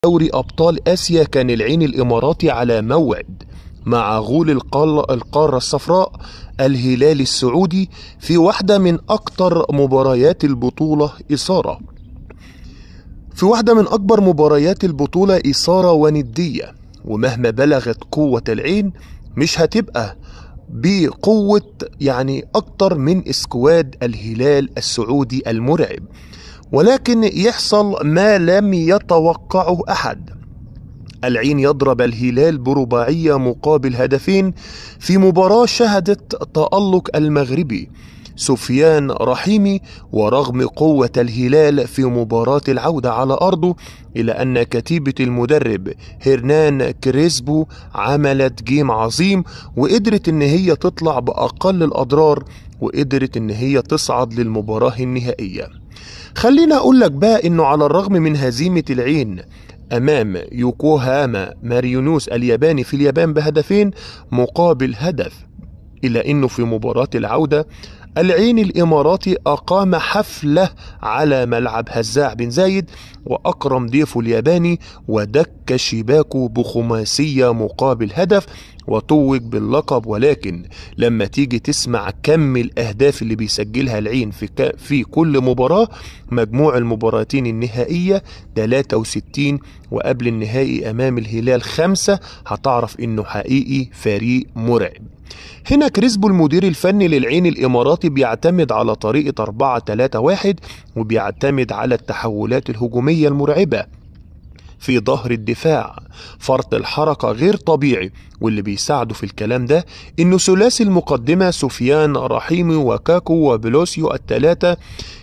دوري أبطال آسيا كان العين الإماراتي على موعد مع غول القارة الصفراء الهلال السعودي في واحدة من أكتر مباريات البطولة إثارة. في واحدة من أكبر مباريات البطولة إثارة وندية، ومهما بلغت قوة العين مش هتبقى بقوة أكتر من اسكواد الهلال السعودي المرعب، ولكن يحصل ما لم يتوقعه أحد. العين يضرب الهلال برباعية مقابل هدفين في مباراة شهدت تألق المغربي سفيان رحيمي، ورغم قوة الهلال في مباراة العودة على أرضه إلا أن كتيبة المدرب هيرنان كريسبو عملت جيم عظيم، وقدرت إن هي تطلع بأقل الأضرار، وقدرت إن هي تصعد للمباراة النهائية. خلينا أقول لك بقى إنه على الرغم من هزيمة العين أمام يوكوهاما مارينوس الياباني في اليابان بهدفين مقابل هدف، إلا إنه في مباراة العودة العين الإماراتي أقام حفلة على ملعب هزاع بن زايد، وأكرم ضيفه الياباني ودك شباكه بخماسية مقابل هدف وتوج باللقب. ولكن لما تيجي تسمع كم الأهداف اللي بيسجلها العين في كل مباراة، مجموع المباراتين النهائية 63 وقبل النهائي أمام الهلال 5، هتعرف إنه حقيقي فريق مرعب. هنا كريسبو المدير الفني للعين الإماراتي بيعتمد على طريقة 4-3-1، وبيعتمد على التحولات الهجومية المرعبة في ظهر الدفاع. فرط الحركة غير طبيعي، واللي بيساعده في الكلام ده انه ثلاثي المقدمة سفيان رحيمي وكاكو وبلوسيو الثلاثة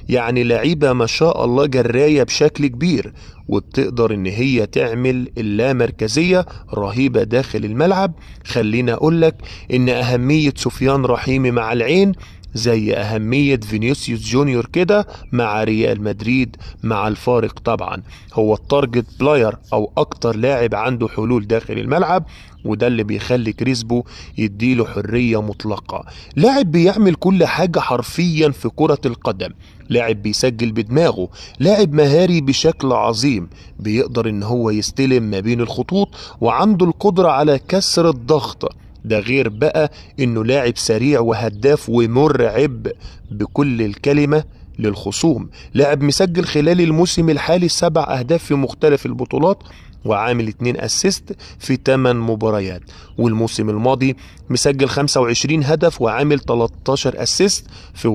لعيبة ما شاء الله جراية بشكل كبير، وبتقدر ان هي تعمل اللامركزية رهيبة داخل الملعب. خلينا اقولك ان اهمية سفيان رحيمي مع العين زي أهمية فينيسيوس جونيور كده مع ريال مدريد، مع الفارق طبعا هو التارجت بلاير أو أكتر لاعب عنده حلول داخل الملعب، وده اللي بيخلي كريسبو يديله حرية مطلقة. لاعب بيعمل كل حاجة حرفيا في كرة القدم، لاعب بيسجل بدماغه، لاعب مهاري بشكل عظيم، بيقدر ان هو يستلم ما بين الخطوط، وعنده القدرة على كسر الضغط. ده غير بقى انه لاعب سريع وهداف ومرعب بكل الكلمة للخصوم. لاعب مسجل خلال الموسم الحالي 7 أهداف في مختلف البطولات، وعامل 2 أسيست في 8 مباريات، والموسم الماضي مسجل 25 هدف وعامل 13 أسيست في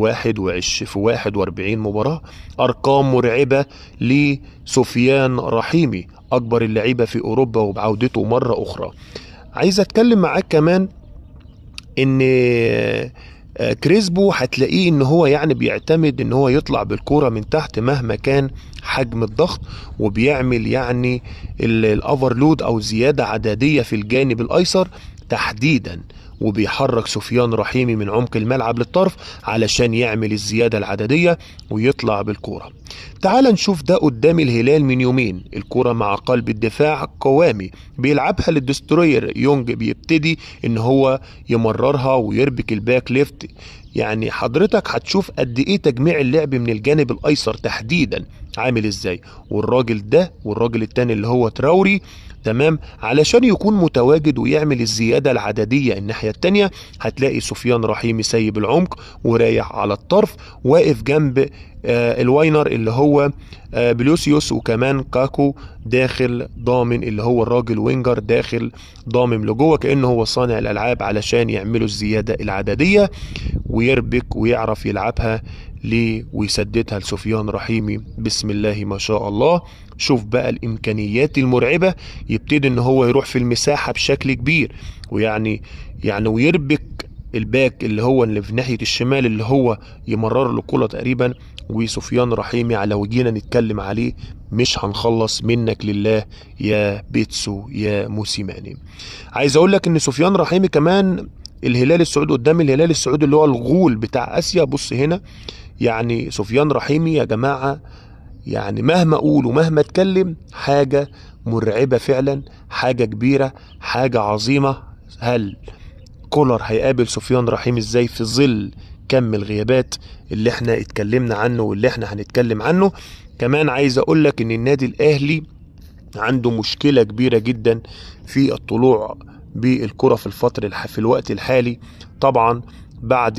41 مباراة. أرقام مرعبة لسفيان رحيمي، أكبر اللعيبة في أوروبا وبعودته مرة أخرى. عايز اتكلم معاك كمان ان كريسبو هتلاقيه ان هو بيعتمد ان هو يطلع بالكرة من تحت مهما كان حجم الضغط، وبيعمل الافرلود او زيادة عددية في الجانب الايسر تحديدا، وبيحرك سفيان رحيمي من عمق الملعب للطرف علشان يعمل الزيادة العددية ويطلع بالكرة. تعال نشوف ده قدام الهلال من يومين، الكرة مع قلب الدفاع قوامي بيلعبها للدستروير يونج، بيبتدي ان هو يمررها ويربك الباك ليفت. حضرتك هتشوف قد ايه تجميع اللعب من الجانب الايسر تحديدا عامل ازاي، والراجل ده والراجل التاني اللي هو تراوري تمام علشان يكون متواجد ويعمل الزيادة العددية. الناحية التانية هتلاقي سفيان رحيمي سايب العمق ورايح على الطرف، واقف جنب الواينر اللي هو بلوسيوس، وكمان كاكو داخل ضامن اللي هو الراجل وينجر داخل ضامن لجوه كأنه هو صانع الألعاب علشان يعملوا الزيادة العددية، ويربك ويعرف يلعبها ويسددها لسفيان رحيمي. بسم الله ما شاء الله. شوف بقى الإمكانيات المرعبة، يبتدي ان هو يروح في المساحة بشكل كبير، ويربك الباك اللي في ناحية الشمال اللي هو يمرر له كرة تقريبا. وسفيان رحيمي على وجينا نتكلم عليه مش هنخلص منك لله يا بيتسو يا موسيماني. عايز اقول لك ان سفيان رحيمي كمان الهلال السعودي قدام الهلال السعودي اللي هو الغول بتاع اسيا. بص هنا سفيان رحيمي يا جماعة مهما اقول ومهما اتكلم حاجة مرعبة فعلا، حاجة كبيرة، حاجة عظيمة. هل كولر هيقابل سفيان رحيمي ازاي في ظل كم الغيابات اللي احنا اتكلمنا عنه واللي احنا هنتكلم عنه؟ كمان عايز اقول لك ان النادي الاهلي عنده مشكلة كبيرة جدا في الطلوع بالكرة في الوقت الحالي. طبعا بعد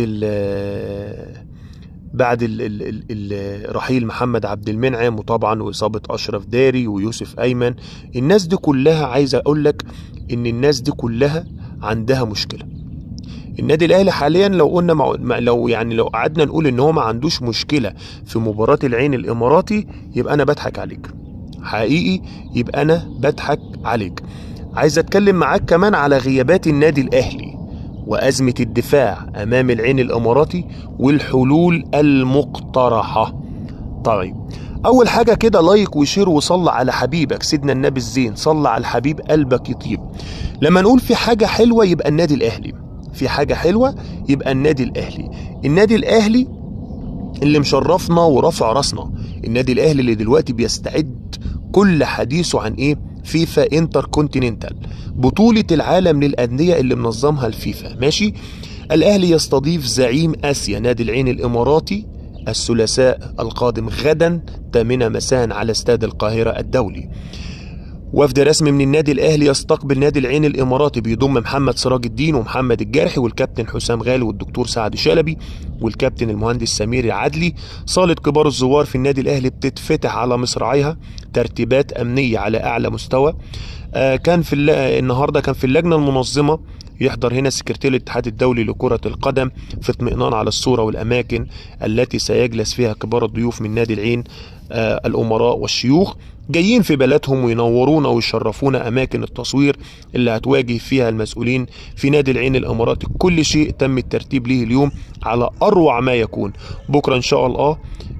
رحيل محمد عبد المنعم، وطبعا وإصابة أشرف داري ويوسف أيمن. الناس دي كلها، عايز أقول لك إن الناس دي كلها عندها مشكلة. النادي الأهلي حاليا لو قلنا لو قعدنا نقول إن هو ما عندوش مشكلة في مباراة العين الإماراتي، يبقى أنا بضحك عليك حقيقي، يبقى أنا بضحك عليك. عايز أتكلم معاك كمان على غيابات النادي الأهلي وأزمة الدفاع أمام العين الإماراتي والحلول المقترحة. طيب، أول حاجة كده لايك وشير وصل على حبيبك سيدنا النبي الزين، صل على الحبيب قلبك يطيب. لما نقول في حاجة حلوة يبقى النادي الأهلي، في حاجة حلوة يبقى النادي الأهلي. النادي الأهلي اللي مشرفنا ورفع راسنا، النادي الأهلي اللي دلوقتي بيستعد كل حديثه عن إيه؟ فيفا انتر كونتيننتال، بطولة العالم للأندية اللي منظمها الفيفا. ماشي. الأهلي يستضيف زعيم آسيا نادي العين الإماراتي الثلاثاء القادم غدا 8 مساء على استاد القاهرة الدولي. وفد رسمي من النادي الأهلي يستقبل نادي العين الإماراتي، بيضم محمد سراج الدين ومحمد الجارحي والكابتن حسام غالي والدكتور سعد شلبي والكابتن المهندس سمير العدلي. صالة كبار الزوار في النادي الأهلي بتتفتح على مصراعيها، ترتيبات أمنية على أعلى مستوى. النهارده كان في اللجنة المنظمة يحضر هنا سكرتير الاتحاد الدولي لكرة القدم في اطمئنان على الصورة والأماكن التي سيجلس فيها كبار الضيوف من نادي العين، الأمراء والشيوخ جايين في بلدهم وينورونا ويشرفونا أماكن التصوير اللي هتواجه فيها المسؤولين في نادي العين الإماراتي. كل شيء تم الترتيب ليه اليوم على أروع ما يكون. بكرة إن شاء الله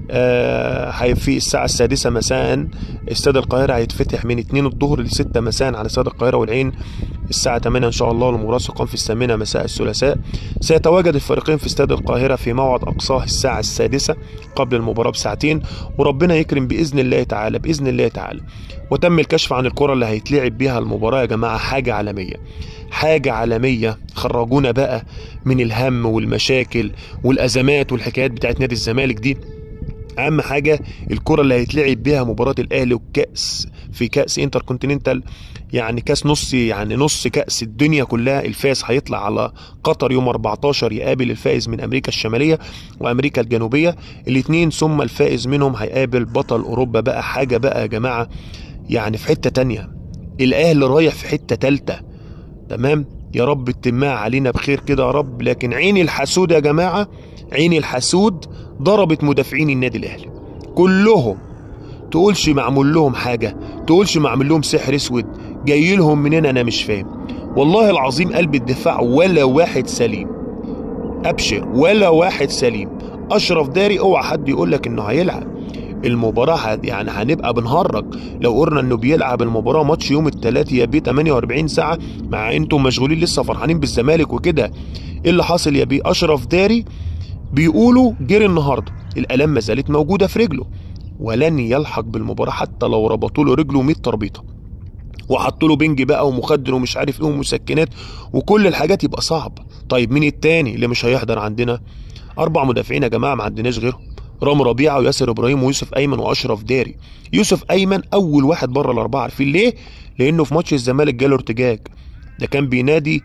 في الساعة 6 مساء استاد القاهرة هيتفتح من 2 الظهر ل 6 مساء على استاد القاهرة والعين. الساعة 8 إن شاء الله المباراة ستقام في 8 مساء الثلاثاء. سيتواجد الفريقين في استاد القاهرة في موعد أقصاه الساعة 6 قبل المباراة بساعتين، وربنا يكرم بإذن الله تعالى بإذن الله تعالى. وتم الكشف عن الكرة اللي هيتلعب بيها المباراة يا جماعة، حاجة عالمية، حاجة عالمية. خرجونا بقى من الهم والمشاكل والأزمات والحكايات بتاعت نادي الزمالك دي. اهم حاجه الكره اللي هيتلعب بيها مباراه الاهلي والكاس في كاس انتر كونتيننتال، يعني كاس نص كاس الدنيا كلها. الفائز هيطلع على قطر يوم 14 يقابل الفائز من امريكا الشماليه وامريكا الجنوبيه الاثنين، ثم الفائز منهم هيقابل بطل اوروبا. بقى حاجه بقى يا جماعه يعني في حته تانية، الاهلي رايح في حته تالته. تمام، يا رب تتمها علينا بخير كده يا رب. لكن عين الحسود يا جماعه، عين الحسود ضربت مدافعين النادي الاهلي كلهم. تقولش معمول لهم حاجه، تقولش معمول لهم سحر اسود، جاي لهم منين انا مش فاهم والله العظيم. قلب الدفاع ولا واحد سليم، ابشر ولا واحد سليم. اشرف داري اوعى حد يقول لك انه هيلعب المباراه، يعني هنبقى بنهرج لو قلنا انه بيلعب المباراه ماتش يوم الثلاث يا بيه 48 ساعه، مع انتم مشغولين لسه فرحانين بالزمالك وكده. ايه اللي حاصل يا بيه؟ اشرف داري بيقولوا جري النهارده، الالام ما زالت موجوده في رجله ولن يلحق بالمباراه حتى لو ربطوا له رجله 100 تربيطه وحطوا له بنج بقى ومخدر ومش عارف ايه ومسكنات وكل الحاجات، يبقى صعب. طيب مين التاني اللي مش هيحضر عندنا؟ 4 مدافعين يا جماعه، ما عندناش غيرهم، رامي ربيعه وياسر ابراهيم ويوسف ايمن واشرف داري. يوسف ايمن اول واحد بره الاربعه، عارفين ليه؟ لانه في ماتش الزمالك جاله ارتجاج، ده كان بينادي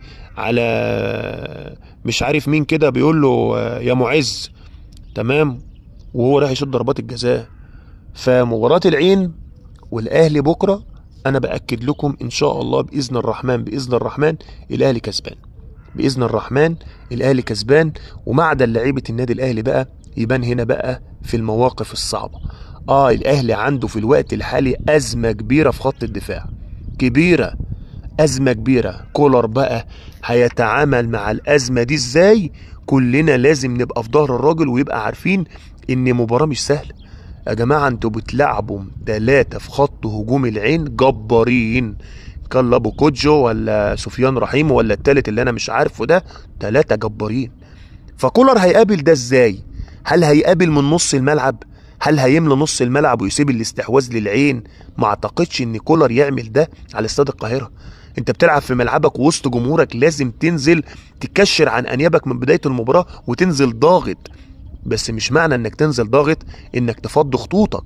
على مش عارف مين كده، بيقول له يا معز، تمام، وهو راح يشوط ضربات الجزاء. فمباراة العين والاهلي بكره انا باكد لكم ان شاء الله باذن الرحمن الاهلي كسبان، باذن الرحمن الاهلي كسبان. ومعدن لعيبه النادي الاهلي بقى يبان هنا بقى في المواقف الصعبه. الاهلي عنده في الوقت الحالي ازمه كبيره في خط الدفاع، كبيره، ازمه كبيره. كولر بقى هيتعامل مع الازمه دي ازاي؟ كلنا لازم نبقى في ظهر الراجل ويبقى عارفين ان مباراه مش سهله يا جماعه. انتوا بتلعبوا 3 في خط هجوم العين جبارين، كان ابو كوجو ولا سفيان رحيم ولا التالت اللي انا مش عارفه ده، 3 جبارين. فكولر هيقابل ده ازاي؟ هل هيقابل من نص الملعب؟ هل هيملى نص الملعب ويسيب الاستحواذ للعين؟ ما اعتقدش ان كولر يعمل ده على استاد القاهره. انت بتلعب في ملعبك وسط جمهورك، لازم تنزل تكشر عن انيابك من بدايه المباراه وتنزل ضاغط. بس مش معنى انك تنزل ضاغط انك تفض خطوطك،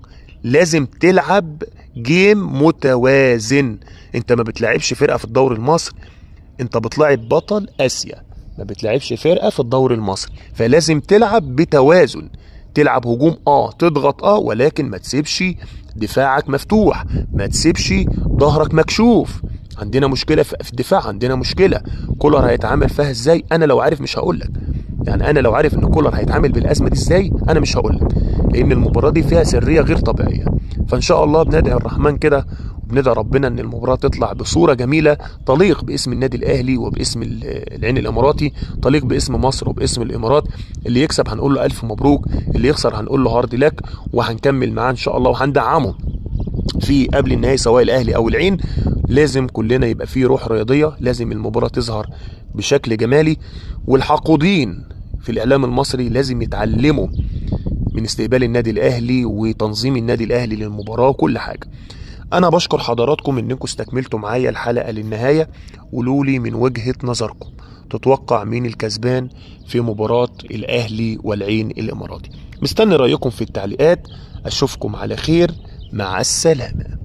لازم تلعب جيم متوازن. انت ما بتلعبش فرقة في الدوري المصري، انت بتلعب بطل اسيا، ما بتلعبش فرقة في الدوري المصري. فلازم تلعب بتوازن، تلعب هجوم تضغط ولكن ما تسيبش دفاعك مفتوح، ما تسيبش ظهرك مكشوف. عندنا مشكلة في الدفاع، عندنا مشكلة. كولر هيتعامل فيها ازاي؟ انا لو عارف مش هقولك. يعني انا لو عارف ان كولر هيتعامل بالازمة دي ازاي انا مش هقولك، لان المباراة دي فيها سرية غير طبيعية. فان شاء الله بندعي الرحمن كده وبندعي ربنا ان المباراة تطلع بصورة جميلة تليق باسم النادي الاهلي وباسم العين الاماراتي، تليق باسم مصر وباسم الامارات. اللي يكسب هنقول له الف مبروك، اللي يخسر هنقول له هارد لك، وهنكمل معاه ان شاء الله وهندعمه في قبل النهائي سواء الاهلي او العين. لازم كلنا يبقى فيه روح رياضية، لازم المباراة تظهر بشكل جمالي، والحاقودين في الاعلام المصري لازم يتعلموا من استقبال النادي الاهلي وتنظيم النادي الاهلي للمباراة وكل حاجة. انا بشكر حضراتكم انكم استكملتوا معايا الحلقة للنهاية. قولوا لي من وجهة نظركم تتوقع مين الكسبان في مباراة الاهلي والعين الاماراتي؟ مستني رأيكم في التعليقات. اشوفكم على خير، مع السلامة.